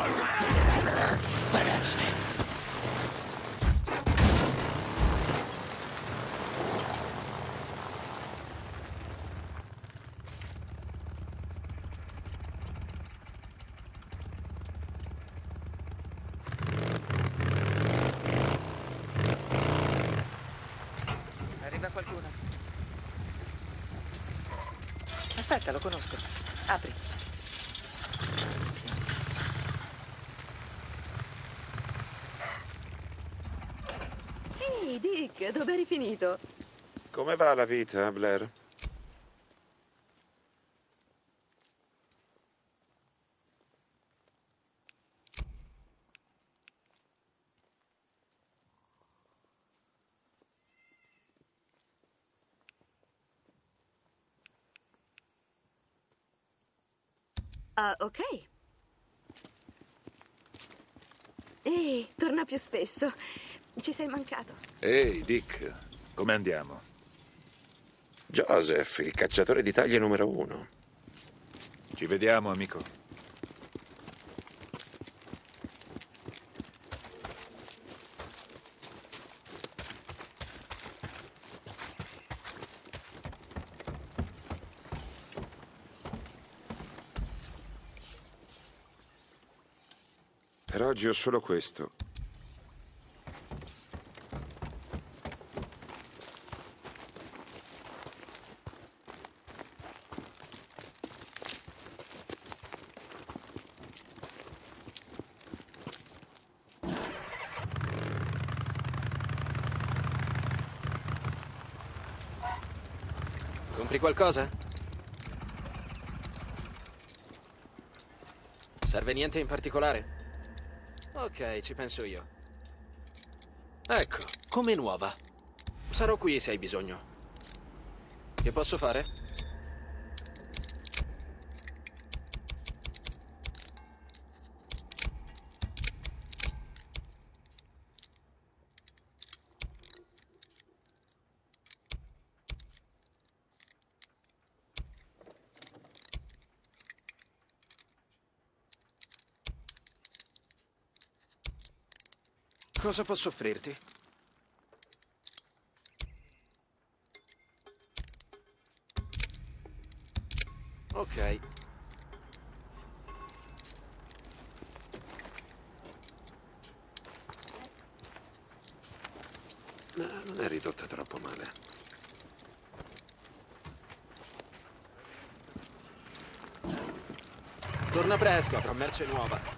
Arriva qualcuno. Aspetta, lo conosco. Apri. Ehi, Dick, dove eri finito? Come va la vita, Blair? Ah, ok. Ehi, torna più spesso. Ci sei mancato. Ehi, Dick, come andiamo? Joseph, il cacciatore di taglie numero 1. Ci vediamo, amico. Per oggi ho solo questo. Compri qualcosa? Serve niente in particolare? Ok, ci penso io. Ecco, come nuova. Sarò qui se hai bisogno. Che posso fare? Cosa posso offrirti? Ok. No, non è ridotta troppo male. Torna presto, avrò merce nuova.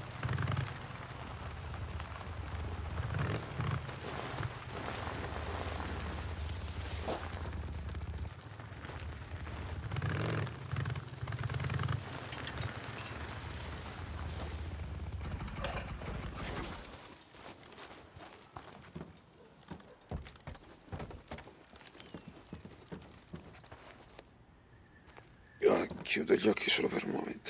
Chiudo gli occhi solo per un momento.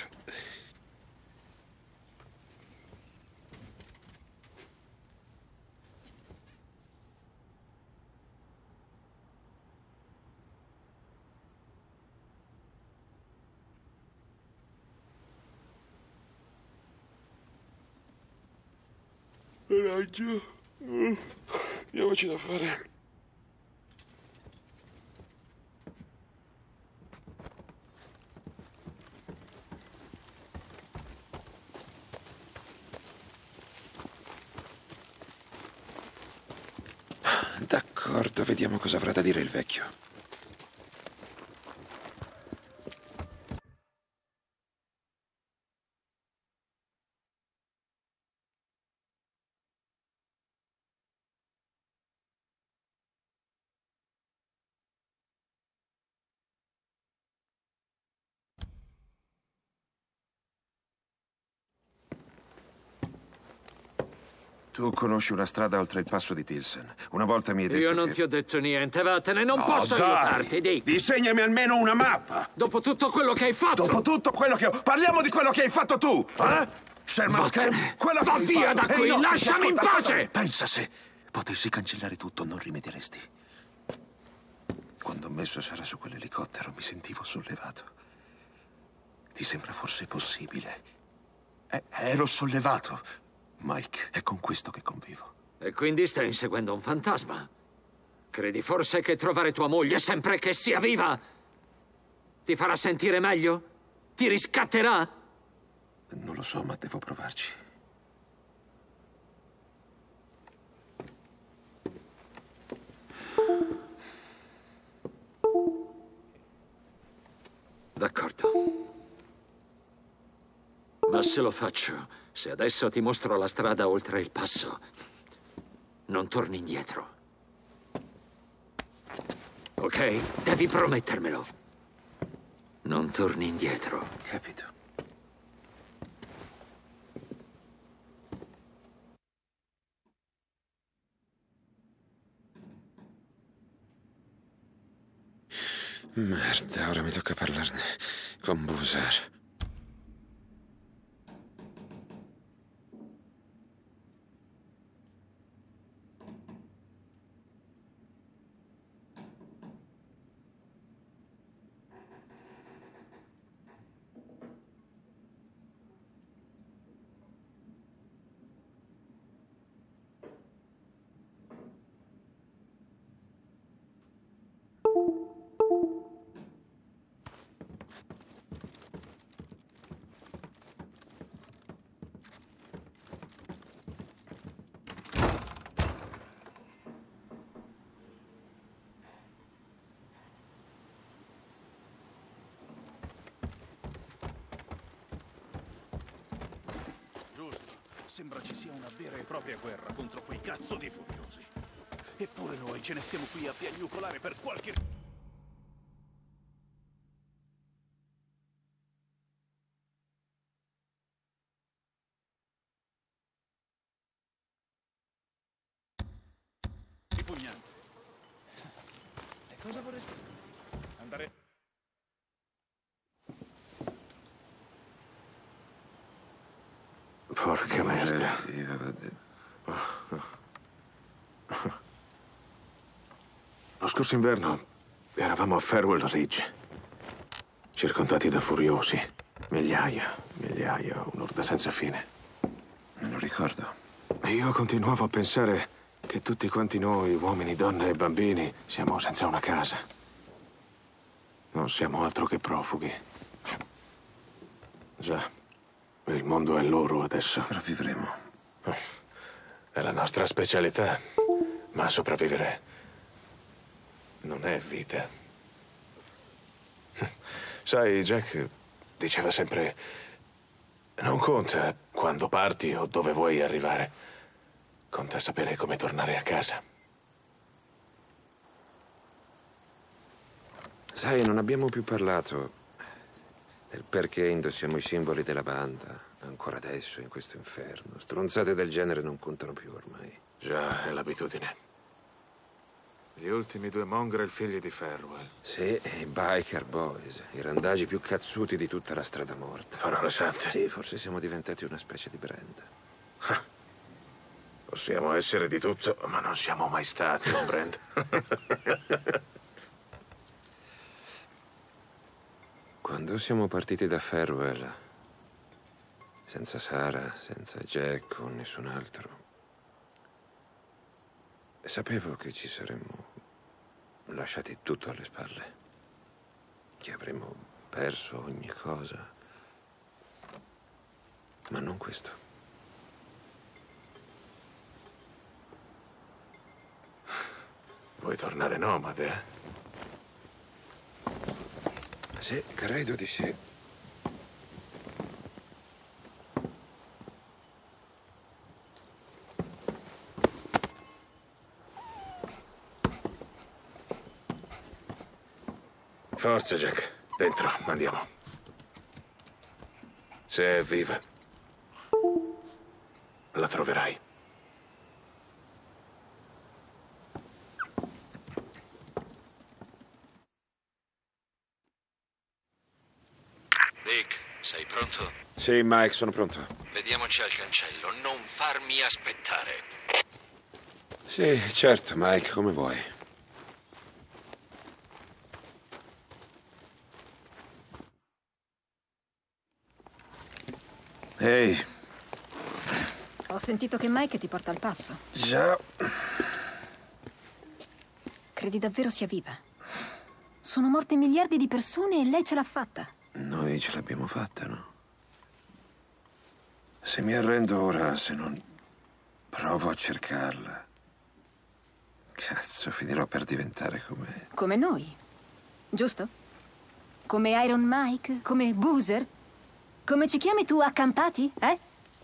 Coraggio. Andiamoci da fare. D'accordo, vediamo cosa avrà da dire il vecchio. Tu conosci una strada oltre il passo di Tilsen. Una volta mi hai detto Io non che... ti ho detto niente, vattene, non posso dai! aiutarti, Dick. Disegnami almeno una mappa! Dopo tutto quello che hai fatto! Dopo tutto quello che ho... Parliamo di quello che hai fatto tu, eh? Sherman Vattene. Scamp, quello che Va hai via fatto. da qui, no, lasciami in pace! Pensa se potessi cancellare tutto, non rimedieresti. Quando ho messo Sara su quell'elicottero mi sentivo sollevato. Ti sembra forse possibile? Ero sollevato, Mike. È con questo che convivo. E quindi stai inseguendo un fantasma? Credi forse che trovare tua moglie sempre che sia viva ti farà sentire meglio? Ti riscatterà? Non lo so, ma devo provarci. D'accordo. Ma se lo faccio, se adesso ti mostro la strada oltre il passo, non torni indietro. Ok? Devi promettermelo. Non torni indietro. Capito. Merda, ora mi tocca parlarne con Boozer. Giusto. Sembra ci sia una vera e propria guerra contro quei cazzo di furiosi. Eppure noi ce ne stiamo qui a piagnucolare per qualche... ripugnante. E cosa vorresti? Andare... Porca merda. Lo scorso inverno eravamo a Farewell Ridge, circondati da furiosi. Migliaia, un'orda senza fine. Me lo ricordo. E io continuavo a pensare che tutti quanti noi, uomini, donne e bambini, siamo senza una casa. Non siamo altro che profughi. Già, il mondo è loro adesso. Però vivremo. È la nostra specialità, ma sopravvivere non è vita. Sai, Jack diceva sempre: non conta quando parti o dove vuoi arrivare, conta sapere come tornare a casa. Sai, non abbiamo più parlato del perché indossiamo i simboli della banda, ancora adesso, in questo inferno. Stronzate del genere non contano più ormai. Già, è l'abitudine. Gli ultimi due mongrel figli di Farewell. Sì, i biker boys, i randagi più cazzuti di tutta la strada morta. Parole sante. Sì, forse siamo diventati una specie di brand. Possiamo essere di tutto, ma non siamo mai stati un brand. Quando siamo partiti da Farewell, senza Sara, senza Jack o nessun altro, sapevo che ci saremmo lasciati tutto alle spalle, che avremmo perso ogni cosa, ma non questo. Vuoi tornare nomade, eh? Sì, credo di sì. Forza, Jack. Dentro, andiamo. Se è viva, la troverai. Dick, sei pronto? Sì, Mike, sono pronto. Vediamoci al cancello, non farmi aspettare. Sì, certo, Mike, come vuoi. Ehi, Ho sentito che Mike ti porta al passo. già. Credi davvero sia viva? Sono morte miliardi di persone e lei ce l'ha fatta. Noi ce l'abbiamo fatta, no? Se mi arrendo ora, se non provo a cercarla, cazzo, finirò per diventare come... Come noi, giusto? Come Iron Mike? Come Boozer? Come ci chiami tu, accampati, eh?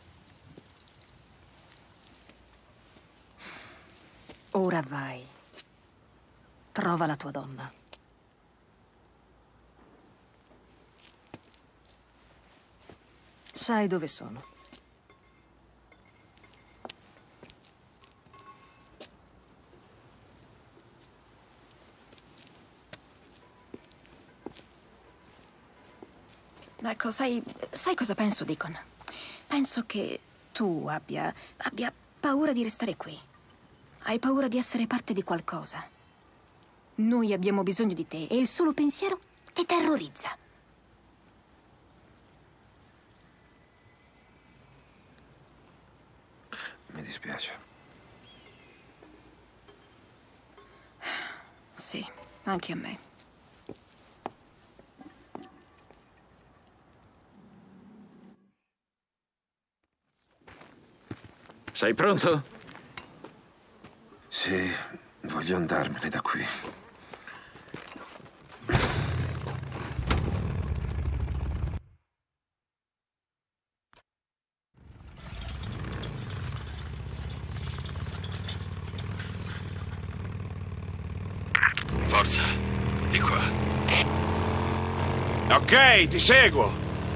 Ora vai. Trova la tua donna. Sai dove sono. Ecco, sai cosa penso, Deacon? Penso che tu abbia paura di restare qui. Hai paura di essere parte di qualcosa. Noi abbiamo bisogno di te e il solo pensiero ti terrorizza. Mi dispiace. Sì, anche a me. Sei pronto? Sì, voglio andarmene da qui. Forza, di qua. Ok, ti seguo.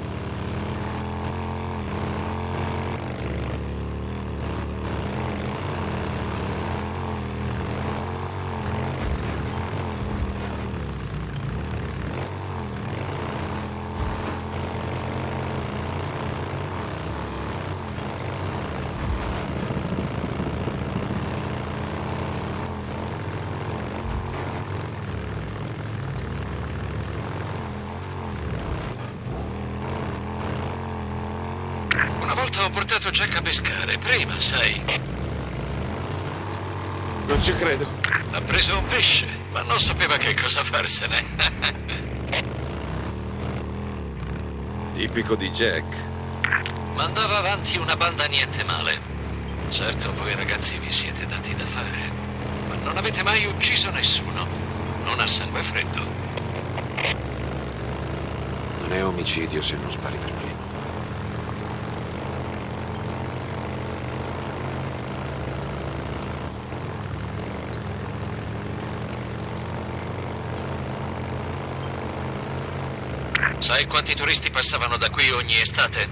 Una volta ho portato Jack a pescare, prima, sai. Non ci credo. Ha preso un pesce, ma non sapeva che cosa farsene. Tipico di Jack. Mandava avanti una banda niente male. Certo, voi ragazzi vi siete dati da fare, ma non avete mai ucciso nessuno. Non a sangue freddo. Non è omicidio se non spari per primo. Sai quanti turisti passavano da qui ogni estate?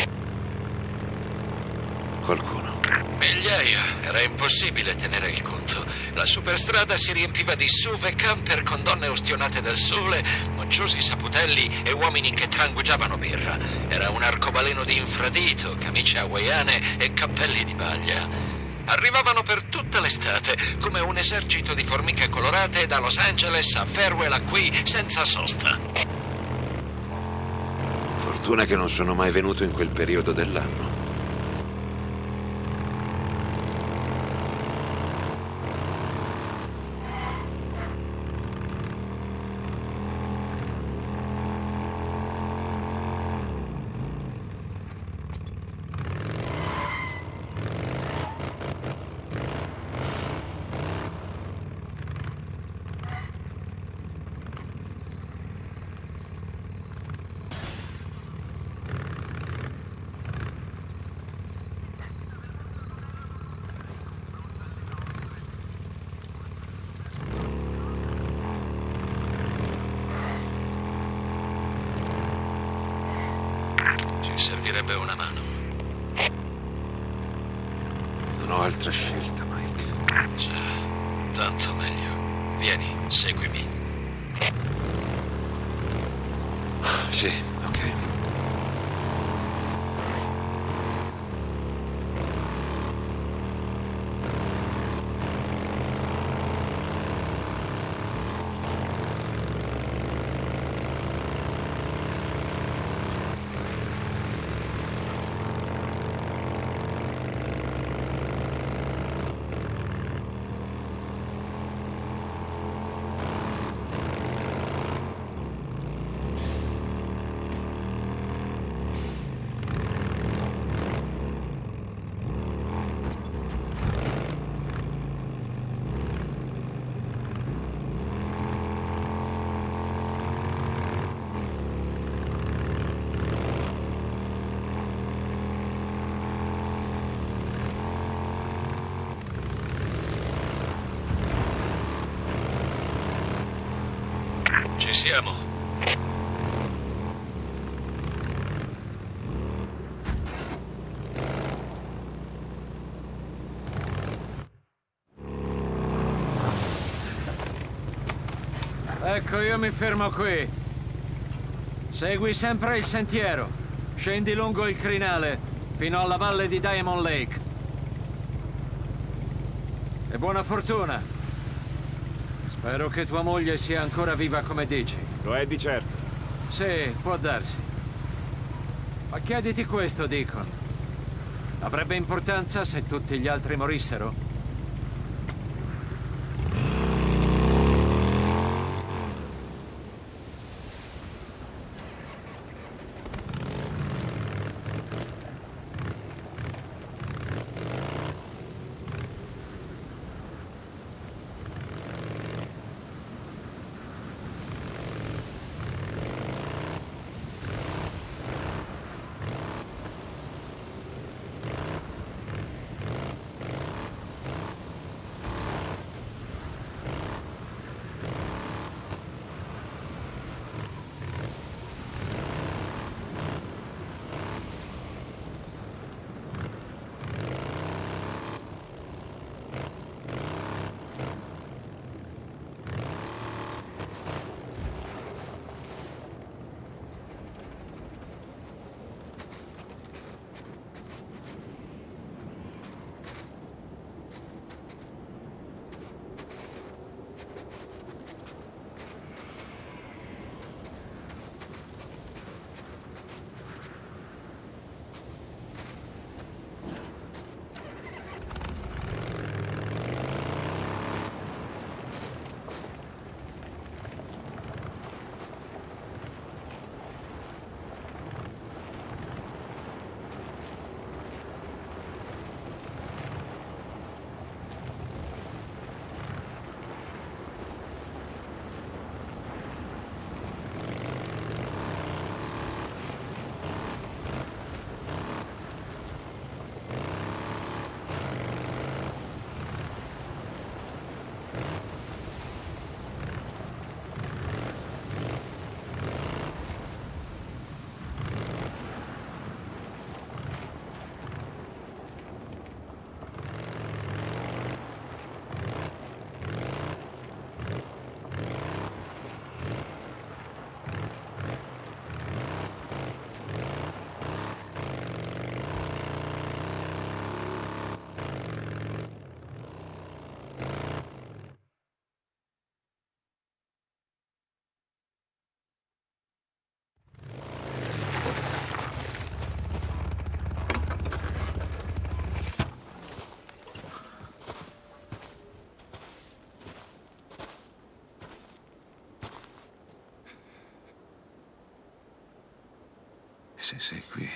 Qualcuno. Migliaia. Era impossibile tenere il conto. La superstrada si riempiva di SUV e camper con donne ustionate dal sole, mocciosi saputelli e uomini che trangugiavano birra. Era un arcobaleno di infradito, camicie hawaiane e cappelli di paglia. Arrivavano per tutta l'estate, come un esercito di formiche colorate da Los Angeles a Farewell a qui, senza sosta. Fortuna che non sono mai venuto in quel periodo dell'anno. Ci servirebbe una mano. Non ho altra scelta, Mike. Già, tanto meglio. Vieni, seguimi. Sì, ok. Ci siamo. Ecco, io mi fermo qui. Segui sempre il sentiero. Scendi lungo il crinale, fino alla valle di Diamond Lake. E buona fortuna. Spero che tua moglie sia ancora viva come dici. Lo è di certo. Sì, può darsi. Ma chiediti questo, Deacon. Avrebbe importanza se tutti gli altri morissero? Se sei qui,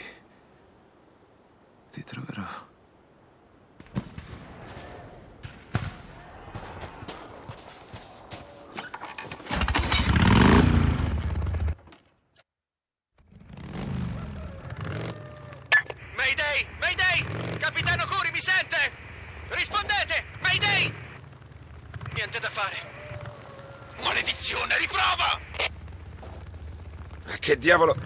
ti troverò. Mayday! Mayday! Capitano Curi, mi sente? Rispondete! Mayday! Niente da fare. Maledizione, riprova! Che diavolo?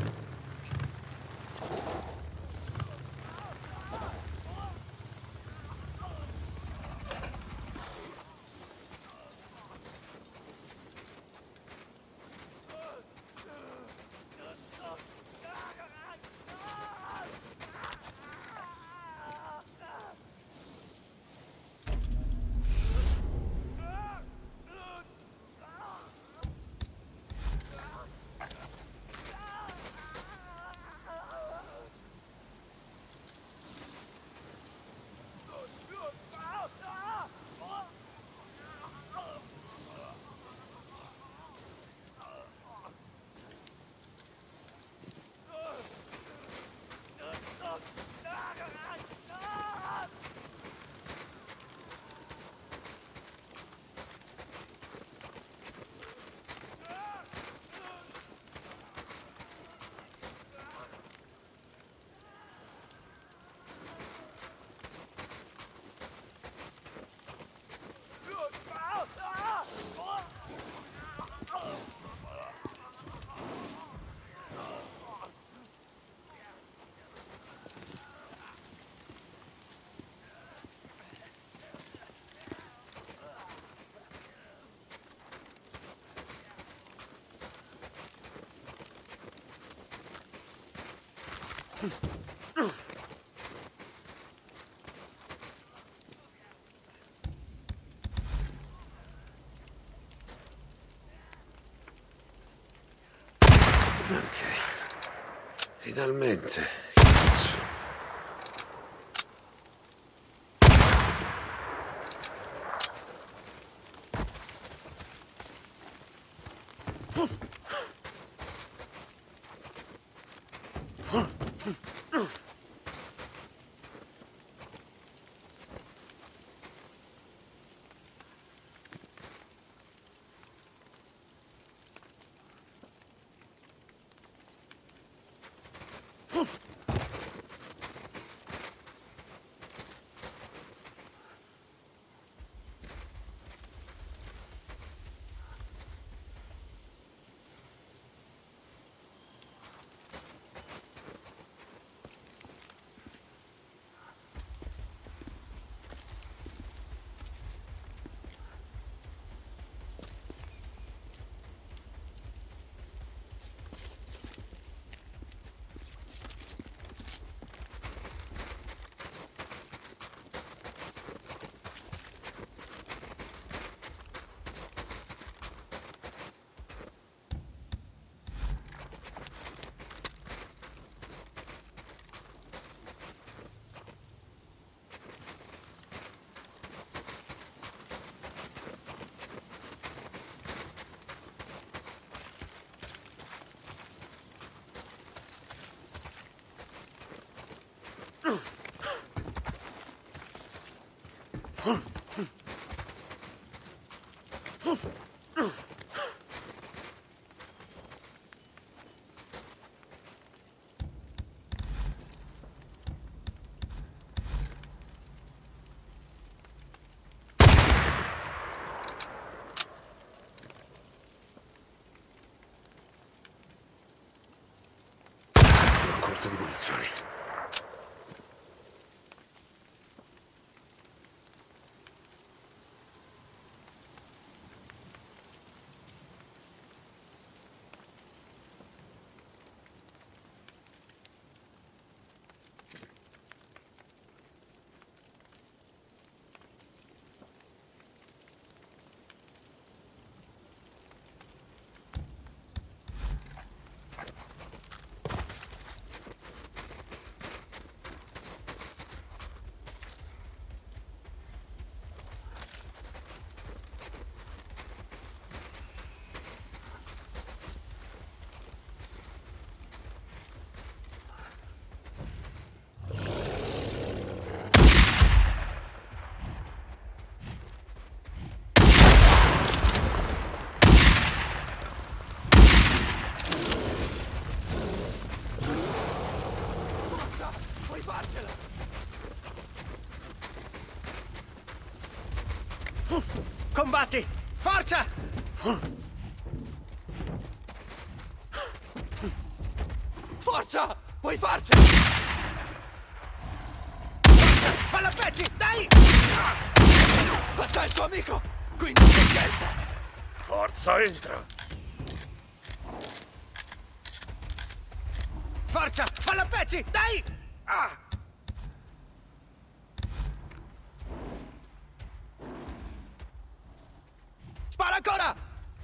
Finalmente. Cazzo. Sono a corto di munizioni. Combatti! Forza! Forza! Puoi farcela! Forza! Falla a pezzi! Dai! Aspetta il tuo amico! Qui non si scherza! Forza, entra! Forza! Falla a pezzi! Dai! Ah! Spara ancora!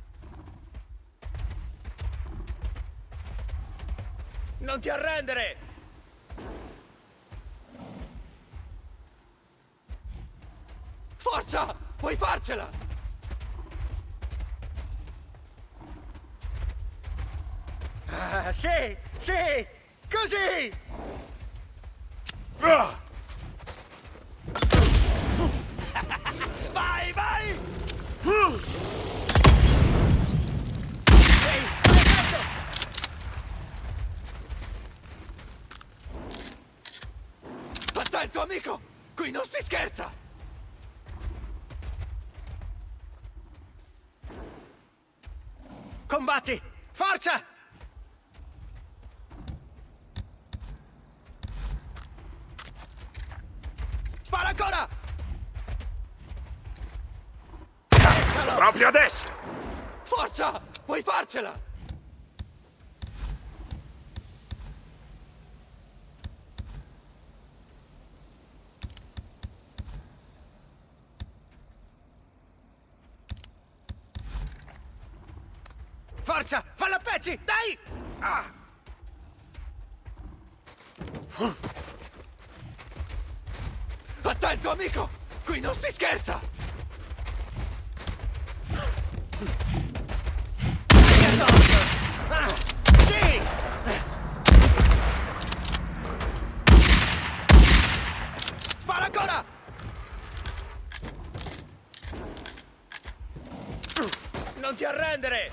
Non ti arrendere! Forza! Puoi farcela! Ah, sì! Sì! Così! Vai, vai! Ehi, aspetta! Aspetta il tuo amico! Qui non si scherza! Combatti! Forza! Spara ancora! Proprio adesso! Forza! Puoi farcela! Forza, falla a pezzi, dai! Ah! Attento, amico! Qui non si scherza! Ah, sì! Spara ancora! Non ti arrendere!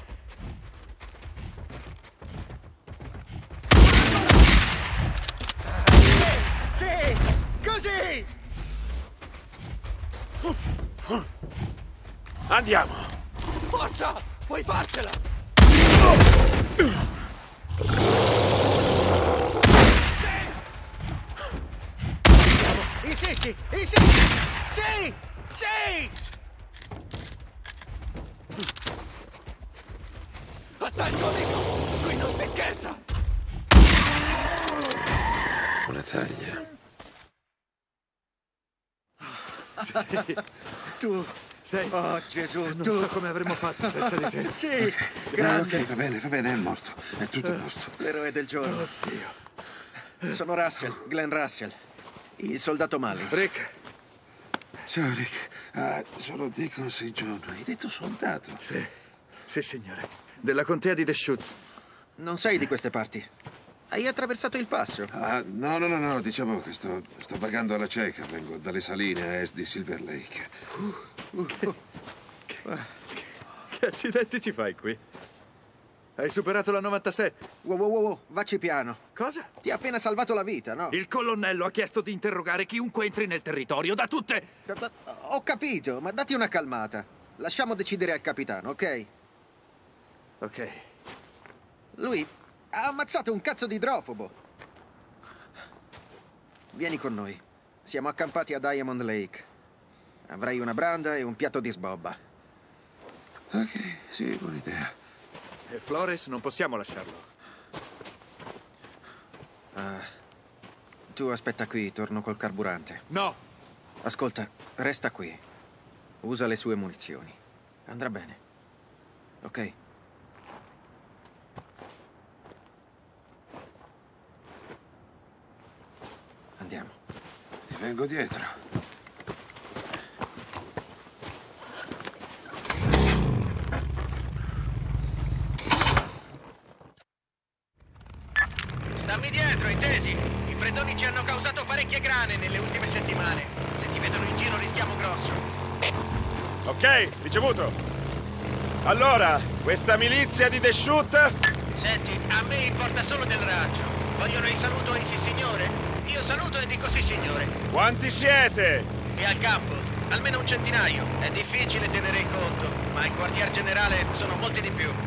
Sì! Così! Andiamo! Forza! Puoi farcela! Insisti! Insisti! Sì! Sì! Attento, amico! Qui non si scherza! Una taglia. Sì. Tu sei... Oh, Gesù, non tu... so come avremmo fatto senza di te. Sì, grande. Ok, va bene, è morto. È tutto a posto. L'eroe del giorno. Oddio. Sono Russell, Glenn Russell. Il soldato Mullins. Rick. Ciao, Rick. Ah, sono Deacon St. John. Hai detto soldato? Sì. Sì, signore. Della contea di Deschutes. Non sei di queste parti. Hai attraversato il passo. Ah, no. Diciamo che sto vagando alla cieca. Vengo dalle saline a est di Silver Lake. Che accidenti ci fai qui? Hai superato la 97. Wow, vacci piano. Cosa? Ti ha appena salvato la vita, no? Il colonnello ha chiesto di interrogare chiunque entri nel territorio, da tutte... Ho capito, ma datti una calmata. Lasciamo decidere al capitano, ok? Ok. Lui ha ammazzato un cazzo di idrofobo. Vieni con noi. Siamo accampati a Diamond Lake. Avrai una branda e un piatto di sbobba. Ok, sì, buona idea. E Flores non possiamo lasciarlo. Tu aspetta qui, torno col carburante. No! Ascolta, resta qui. Usa le sue munizioni. Andrà bene. Ok? Andiamo. Ti vengo dietro. Stammi dietro, intesi? I predoni ci hanno causato parecchie grane nelle ultime settimane. Se ti vedono in giro rischiamo grosso. Ok, ricevuto. Allora, questa milizia di Deschutes? Senti, a me importa solo del rancio. Vogliono il saluto ai sissignore? Io saluto e dico sì signore. Quanti siete? E al campo? Almeno un centinaio. È difficile tenere il conto, ma il quartier generale sono molti di più.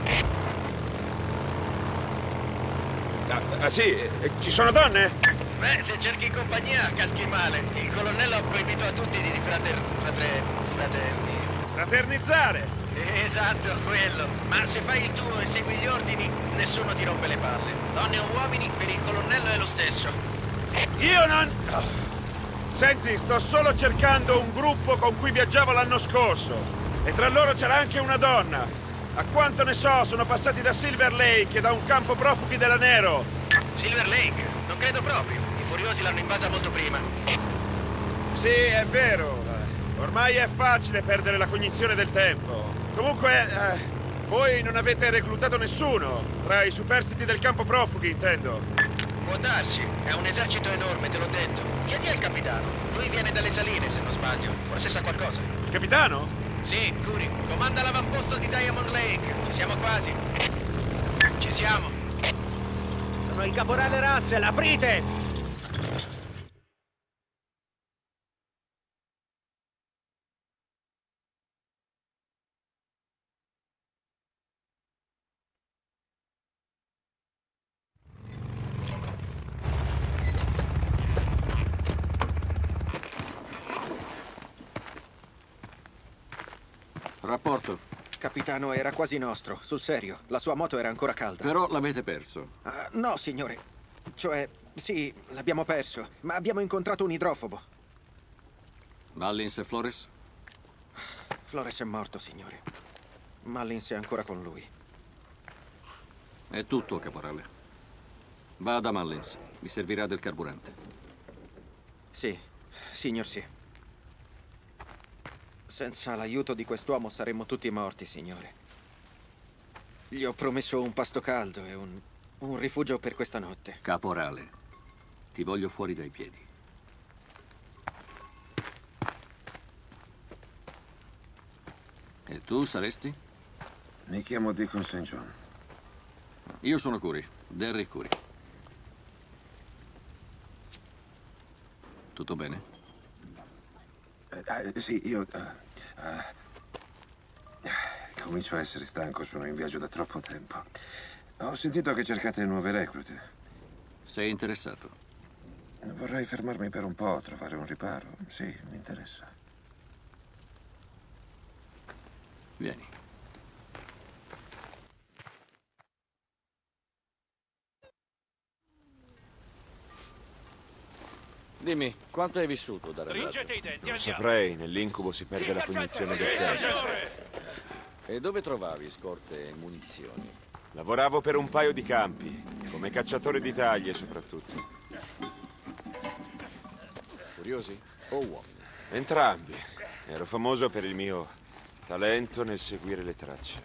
Sì, ci sono donne? Beh, se cerchi compagnia, caschi male. Il colonnello ha proibito a tutti di fraterni. Fraternizzare? Esatto, quello. Ma se fai il tuo e segui gli ordini, nessuno ti rompe le palle. Donne o uomini, per il colonnello è lo stesso. Io non... Senti, sto solo cercando un gruppo con cui viaggiavo l'anno scorso. E tra loro c'era anche una donna. A quanto ne so, sono passati da Silver Lake e da un campo profughi della Nero. Silver Lake? Non credo proprio. I furiosi l'hanno invasa molto prima. Sì, è vero. Ormai è facile perdere la cognizione del tempo. Comunque, voi non avete reclutato nessuno. Tra i superstiti del campo profughi, intendo. Può darsi. È un esercito enorme, te l'ho detto. Chiedi al capitano. Lui viene dalle saline, se non sbaglio. Forse sa qualcosa. Il capitano? Sì, Curi. Comanda l'avamposto di Diamond Lake. Ci siamo quasi. Ci siamo. Sono il caporale Russell, aprite! Rapporto. Capitano, era quasi nostro, sul serio. La sua moto era ancora calda. Però l'avete perso. No, signore. Cioè, sì, l'abbiamo perso, ma abbiamo incontrato un idrofobo. Mullins e Flores? Flores è morto, signore. Mullins è ancora con lui. È tutto, caporale. Vada a Mullins. Mi servirà del carburante. Sì, signor sì. Senza l'aiuto di quest'uomo saremmo tutti morti, signore. Gli ho promesso un pasto caldo e un rifugio per questa notte. Caporale, ti voglio fuori dai piedi. E tu saresti? Mi chiamo Deacon St. John. Io sono Curry, Derrick Curry. Tutto bene? Sì, io... comincio a essere stanco, sono in viaggio da troppo tempo. Ho sentito che cercate nuove reclute. Sei interessato? Vorrei fermarmi per un po', trovare un riparo. Sì, mi interessa. Vieni. Dimmi, quanto hai vissuto da ragazzo? Stringete i denti, Non saprei, nell'incubo si perde la cognizione del tempo. E dove trovavi scorte e munizioni? Lavoravo per un paio di campi, come cacciatore di taglie soprattutto. Curiosi o uomini? Entrambi. Ero famoso per il mio talento nel seguire le tracce.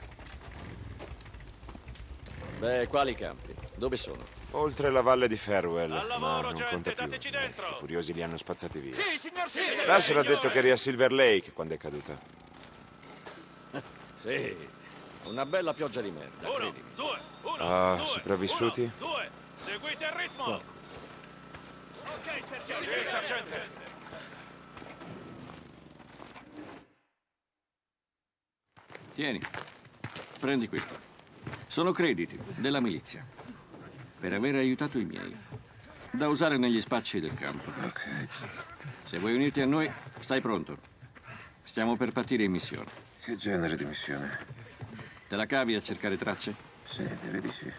Beh, quali campi? Dove sono? Oltre la valle di Farewell, Al ma lavoro, non gente, conta più. dateci dentro. I furiosi li hanno spazzati via. Sì, signor sì. Russell ha detto che eri a Silver Lake quando è caduta. Sì, una bella pioggia di merda, credimi. Ah, sopravvissuti? Due, seguite il ritmo. Ok, sergente. Sì, sergente. Tieni, prendi questo. Sono crediti della milizia per aver aiutato i miei, da usare negli spacci del campo. Ok. Se vuoi unirti a noi, stai pronto. Stiamo per partire in missione. Che genere di missione? Te la cavi a cercare tracce? Sì, direi di sì.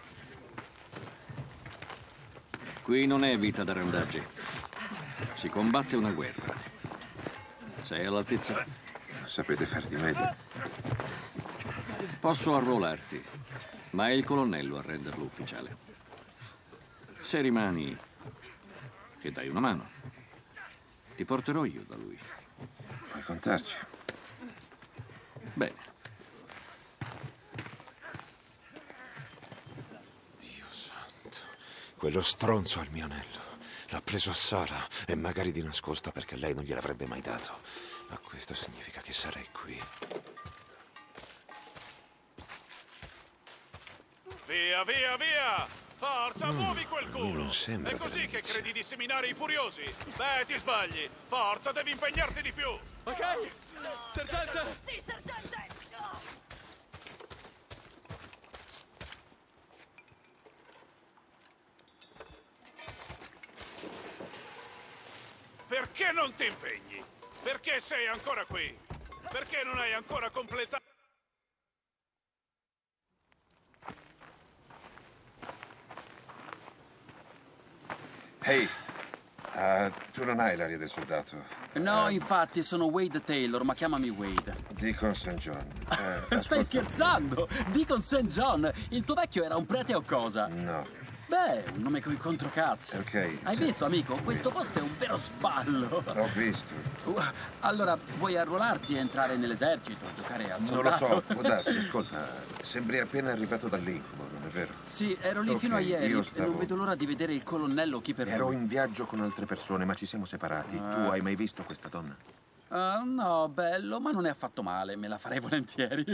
Qui non è vita da randaggi. Si combatte una guerra. Sei all'altezza? Sapete fare di meglio. Posso arruolarti, ma è il colonnello a renderlo ufficiale. Se rimani e dai una mano, ti porterò io da lui. Puoi contarci. Bene. Dio santo. Quello stronzo ha il mio anello. L'ha preso a Sara e magari di nascosto perché lei non gliel'avrebbe mai dato. Ma questo significa che sarei qui. Via, via, via! Forza, muovi quel culo! non sembra È così che dall'inizio. credi di seminare i furiosi? Beh, ti sbagli! Forza, devi impegnarti di più! Ok! Sergente! Sì, sergente! Perché non ti impegni? Perché sei ancora qui? Perché non hai ancora completato? Ehi, tu non hai l'aria del soldato. No, infatti, sono Wade Taylor, ma chiamami Wade. Deacon St. John. Stai scherzando? Deacon St. John? Il tuo vecchio era un prete o cosa? No. Beh, un nome coi controcazzi. Ok. Hai visto, amico? Questo posto è un vero spallo. L'ho visto. Allora, vuoi arruolarti e entrare nell'esercito, giocare al Non lo soldato? so, può darsi. Ascolta, sembri appena arrivato dall'incubo, non è vero? Sì, ero lì Ok, fino a ieri. io stavo- Non vedo l'ora di vedere il colonnello chi per Ero lui. in viaggio con altre persone, ma ci siamo separati. Tu hai mai visto questa donna? No, bello, ma non è affatto male. Me la farei volentieri.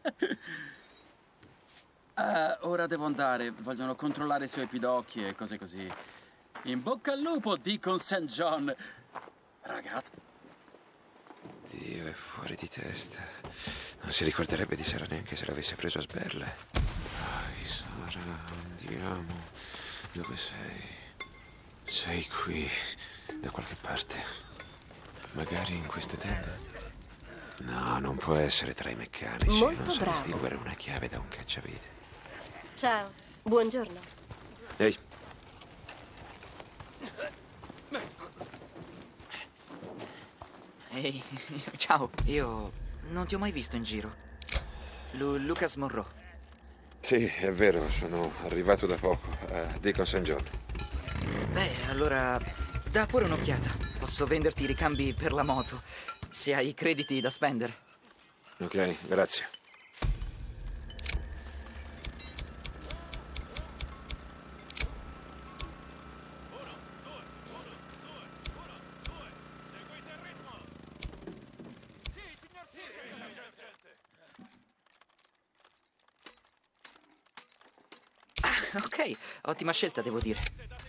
Ora devo andare. Vogliono controllare i suoi pidocchi e cose così. In bocca al lupo, Deacon St. John. Ragazzi. Dio, è fuori di testa. Non si ricorderebbe di Sara neanche se l'avesse preso a sberle. Dai, Sara, andiamo. Dove sei? Sei qui, da qualche parte. Magari in queste tende? No, non può essere tra i meccanici. Molto non so bravo. distinguere una chiave da un cacciavite. Ciao, buongiorno. Ehi, Ehi, ciao, io non ti ho mai visto in giro. Lucas Monroe. Sì, è vero, sono arrivato da poco a Deacon St. John. Beh, allora dà pure un'occhiata. Posso venderti i ricambi per la moto, se hai crediti da spendere. Ok, grazie. Ok, ottima scelta, devo dire.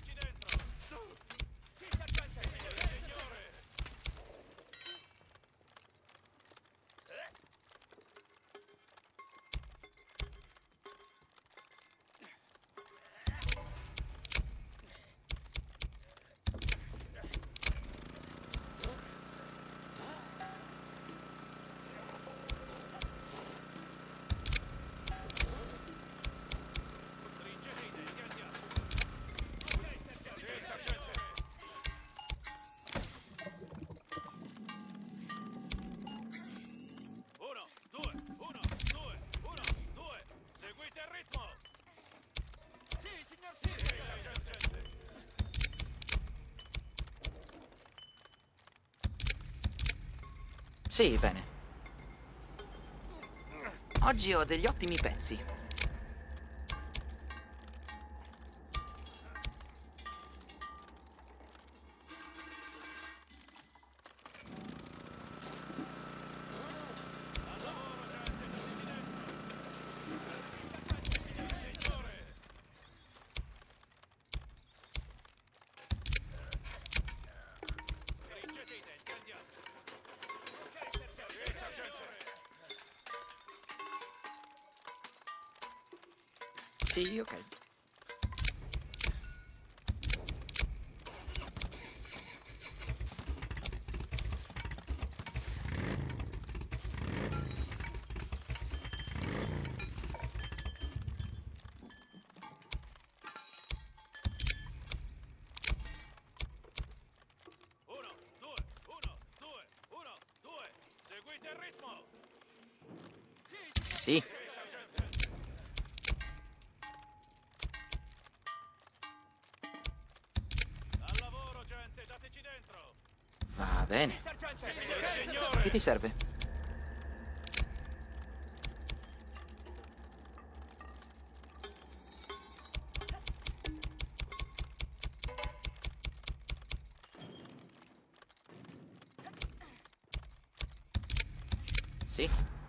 Sì, bene. Oggi ho degli ottimi pezzi. Sì, ok. Seguite il ritmo! Sì. Va bene. Che ti serve? Sì.